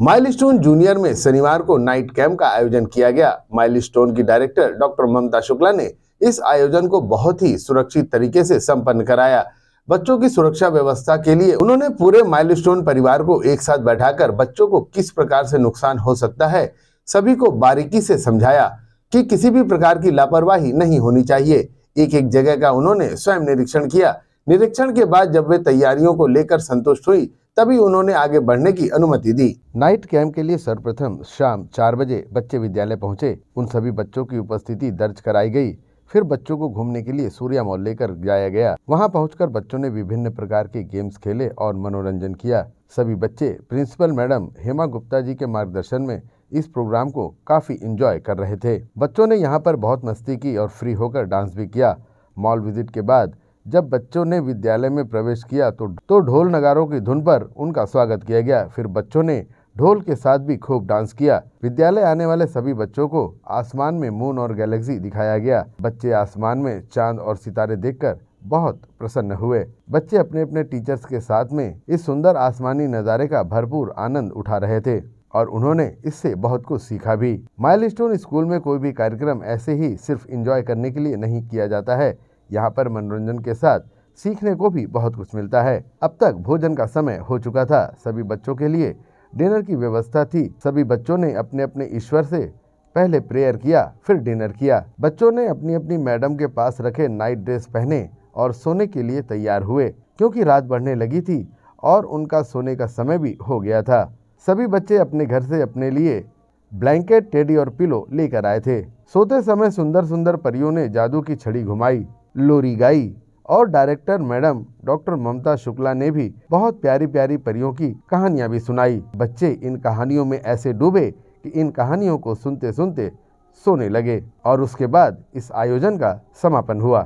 Milestone junior में शनिवार को नाइट कैंप का आयोजन किया गया। माइलस्टोन की डायरेक्टर डॉक्टर ममता शुक्ला ने इस आयोजन को बहुत ही सुरक्षित तरीके से संपन्न कराया। बच्चों की सुरक्षा व्यवस्था के लिए उन्होंने पूरे माइलस्टोन परिवार को एक साथ बैठाकर बच्चों को किस प्रकार से नुकसान हो सकता है, सभी को बारीकी से समझाया कि किसी भी प्रकार की लापरवाही नहीं होनी चाहिए। एक एक जगह का उन्होंने स्वयं निरीक्षण किया। निरीक्षण के बाद जब वे तैयारियों को लेकर संतुष्ट हुई, तभी उन्होंने आगे बढ़ने की अनुमति दी। नाइट कैंप के लिए सर्वप्रथम शाम 4 बजे बच्चे विद्यालय पहुंचे। उन सभी बच्चों की उपस्थिति दर्ज कराई गई। फिर बच्चों को घूमने के लिए सूर्या मॉल लेकर जाया गया। वहां पहुंचकर बच्चों ने विभिन्न प्रकार के गेम्स खेले और मनोरंजन किया। सभी बच्चे प्रिंसिपल मैडम हेमा गुप्ता जी के मार्गदर्शन में इस प्रोग्राम को काफी एंजॉय कर रहे थे। बच्चों ने यहाँ पर बहुत मस्ती की और फ्री होकर डांस भी किया। मॉल विजिट के बाद जब बच्चों ने विद्यालय में प्रवेश किया तो ढोल नगारों की धुन पर उनका स्वागत किया गया। फिर बच्चों ने ढोल के साथ भी खूब डांस किया। विद्यालय आने वाले सभी बच्चों को आसमान में मून और गैलेक्सी दिखाया गया। बच्चे आसमान में चांद और सितारे देखकर बहुत प्रसन्न हुए। बच्चे अपने अपने टीचर्स के साथ में इस सुंदर आसमानी नज़ारे का भरपूर आनंद उठा रहे थे और उन्होंने इससे बहुत कुछ सीखा भी। माइलस्टोन स्कूल में कोई भी कार्यक्रम ऐसे ही सिर्फ एंजॉय करने के लिए नहीं किया जाता है। यहाँ पर मनोरंजन के साथ सीखने को भी बहुत कुछ मिलता है। अब तक भोजन का समय हो चुका था। सभी बच्चों के लिए डिनर की व्यवस्था थी। सभी बच्चों ने अपने अपने ईश्वर से पहले प्रेयर किया, फिर डिनर किया। बच्चों ने अपनी अपनी मैडम के पास रखे नाइट ड्रेस पहने और सोने के लिए तैयार हुए, क्योंकि रात बढ़ने लगी थी और उनका सोने का समय भी हो गया था। सभी बच्चे अपने घर से अपने लिए ब्लैंकेट, टेडी और पिलो लेकर आए थे। सोते समय सुंदर सुंदर परियों ने जादू की छड़ी घुमाई, लोरी गाई और director madam doctor Mamta Shukla ने भी बहुत प्यारी प्यारी परियों की कहानियां भी सुनाई। बच्चे इन कहानियों में ऐसे डूबे कि इन कहानियों को सुनते सुनते सोने लगे और उसके बाद इस आयोजन का समापन हुआ।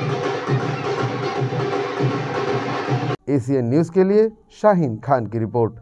एशियन न्यूज़ के लिए शाहीन खान की रिपोर्ट।